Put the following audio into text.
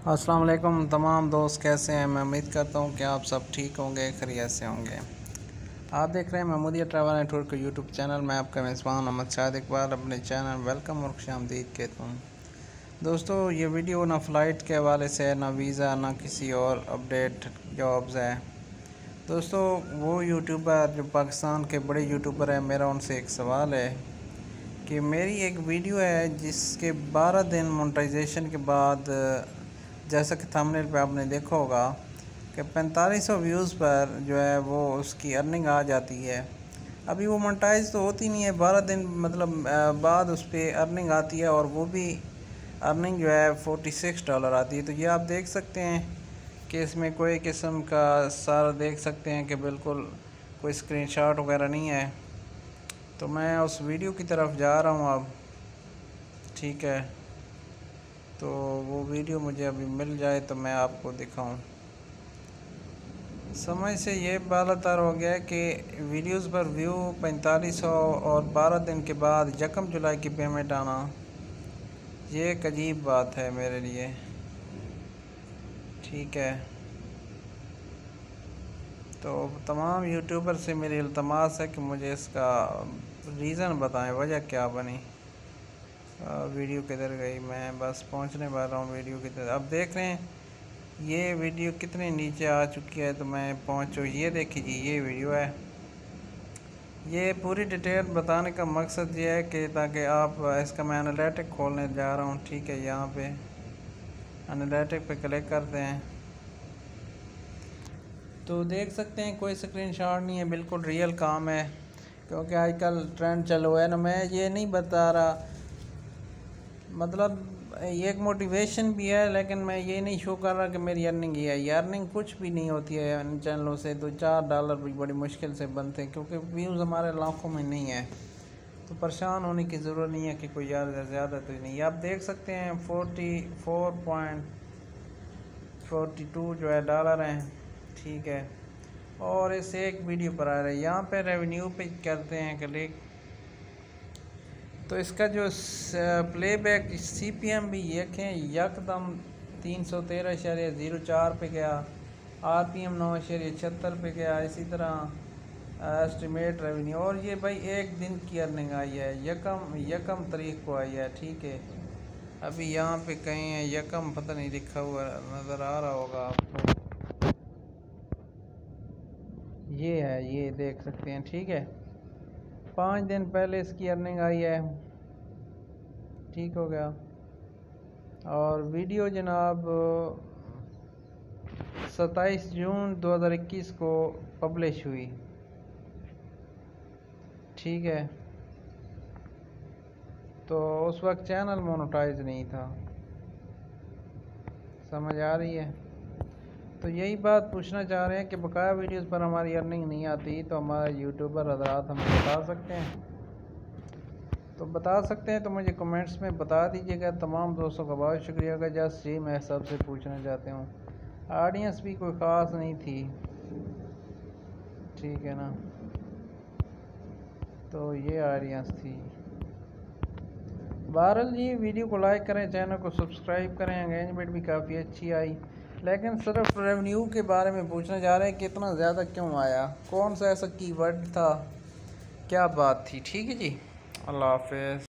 अस्सलाम वालेकुम तमाम दोस्त, कैसे हैं। मैं उम्मीद करता हूँ कि आप सब ठीक होंगे, खैरियत से होंगे। आप देख रहे हैं महमूदिया ट्रैवल एंड टूर का यूट्यूब चैनल। मैं आपका मेज़बान मोहम्मद शाहिद इकबाल अपने चैनल वेलकम और खुशामदीद कहता हूँ। दोस्तों, ये वीडियो ना फ़्लाइट के हवाले से है, ना वीज़ा, ना किसी और अपडेट जॉब्स है। दोस्तों, वो यूट्यूबर जो पाकिस्तान के बड़े यूट्यूबर हैं, मेरा उनसे एक सवाल है कि मेरी एक वीडियो है जिसके 12 दिन मोनेटाइजेशन के बाद, जैसा कि थंबनेल पे आपने देखा होगा कि 4500 व्यूज़ पर जो है वो उसकी अर्निंग आ जाती है। अभी वो मोनेटाइज तो होती नहीं है, 12 दिन मतलब बाद उस पर अर्निंग आती है, और वो भी अर्निंग जो है $46 आती है। तो ये आप देख सकते हैं कि इसमें कोई किस्म का सारा देख सकते हैं कि बिल्कुल कोई स्क्रीनशॉट वगैरह नहीं है। तो मैं उस वीडियो की तरफ जा रहा हूँ अब, ठीक है। तो वो वीडियो मुझे अभी मिल जाए तो मैं आपको दिखाऊं। समझ से ये बालातर हो गया है कि वीडियोस पर व्यू 4500 और 12 दिन के बाद 1 जुलाई की पेमेंट आना, ये एक अजीब बात है मेरे लिए, ठीक है। तो तमाम यूट्यूबर से मेरी इल्तमास है कि मुझे इसका रीज़न बताएं, वजह क्या बनी। वीडियो किधर गई, मैं बस पहुंचने वाला हूँ वीडियो की तरफ। अब देख रहे हैं ये वीडियो कितने नीचे आ चुकी है, तो मैं पहुंचो, ये देखिए ये वीडियो है। ये पूरी डिटेल बताने का मकसद ये है कि ताकि आप इसका, मैं एनालिटिक खोलने जा रहा हूँ, ठीक है। यहाँ पे एनालिटिक पे क्लिक करते हैं तो देख सकते हैं कोई स्क्रीनशॉट नहीं है, बिल्कुल रियल काम है। क्योंकि आजकल ट्रेंड चल हुआ है ना, मैं ये नहीं बता रहा, मतलब ये एक मोटिवेशन भी है, लेकिन मैं ये नहीं शो कर रहा कि मेरी अर्निंग ये है। ये अर्निंग कुछ भी नहीं होती है इन चैनलों से, तो $4 भी बड़ी मुश्किल से बनते हैं, क्योंकि व्यूज़ हमारे लाखों में नहीं है। तो परेशान होने की ज़रूरत नहीं है कि कोई ज़्यादा तो नहीं। आप देख सकते हैं 44.42 जो है डॉलर हैं, ठीक है। और इस एक वीडियो पर आ रहे हैं, यहाँ पे रेवेन्यू पे करते हैं क्लिक, तो इसका जो प्लेबैक CPM भी देखें, यकदम 313.04 पे गया, RPM 9.76 पे गया। इसी तरह एस्टिमेट रेवेन्यू, और ये भाई एक दिन की अर्निंग आई है, यकम तारीख को आई है, ठीक है। अभी यहाँ पे कहीं है यकम, पता नहीं लिखा हुआ नज़र आ रहा होगा आपको, ये है, ये देख सकते हैं, ठीक है। 5 दिन पहले इसकी अर्निंग आई है, ठीक हो गया। और वीडियो जनाब 27 जून 2021 को पब्लिश हुई, ठीक है। तो उस वक्त चैनल मोनेटाइज नहीं था, समझ आ रही है। तो यही बात पूछना चाह रहे हैं कि बकाया वीडियोस पर हमारी अर्निंग नहीं आती, तो हमारे यूट्यूबर हजरात हमें बता सकते हैं, तो बता सकते हैं तो मुझे कमेंट्स में बता दीजिएगा। तमाम दोस्तों का बहुत शुक्रिया का, जस्ट जी मैं सबसे पूछना चाहती हूँ। ऑडियंस भी कोई ख़ास नहीं थी, ठीक है ना। तो ये ऑडियंस थी। बहरहाल जी, वीडियो को लाइक करें, चैनल को सब्सक्राइब करें। एंगेजमेंट भी काफ़ी अच्छी आई, लेकिन सिर्फ रेवेन्यू के बारे में पूछना चाह रहे हैं कि इतना ज़्यादा क्यों आया, कौन सा ऐसा कीवर्ड था, क्या बात थी, ठीक है जी। अल्लाह हाफ़िज़।